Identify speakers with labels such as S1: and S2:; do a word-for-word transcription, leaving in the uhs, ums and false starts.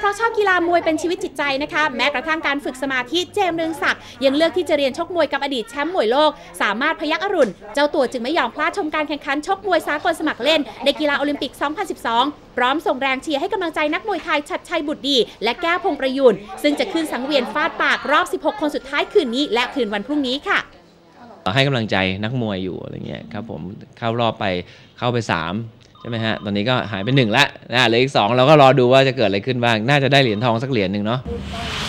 S1: ราะชอบกีฬามวยเป็นชีวิตจิตใจนะคะแม้กระทั่งการฝึกสมาธิเจมส์เรืองศักดิ์ยังเลือกที่จะเรียนชกมวยกับอดีตแชมป์มวยโลกสามารถพยัคฆ์อรุณเจ้าตัวจึงไม่ยอมพลาดชมการแข่งขันชกมวยสากลสมัครเล่นในกีฬาโอลิมปิก สองพันสิบสอง พร้อมส่งแรงเชียร์ให้กำลังใจนักมวยไทยชัดชัยบุตรดีและแก้วพงประยูนซึ่งจะขึ้นสังเวียนฟาดปากรอบสิบหกคนสุดท้ายคืนนี้และคืนวันพรุ่งนี้ค่ะ
S2: ให้กำลังใจนักมวยอยู่อะไรเงี้ยครับผมเข้ารอบไปเข้าไปสามใช่ไหมฮะตอนนี้ก็หายไปหนึ่งละนะเหลืออีกสองเราก็รอดูว่าจะเกิดอะไรขึ้นบ้างน่าจะได้เหรียญทองสักเหรียญหนึ่งเนาะ